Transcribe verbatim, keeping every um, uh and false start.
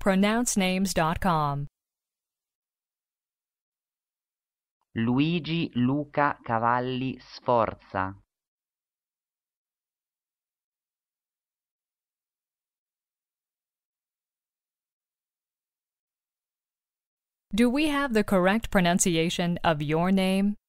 pronounce names dot com. Luigi, Luca, Cavalli-Sforza. Do we have the correct pronunciation of your name?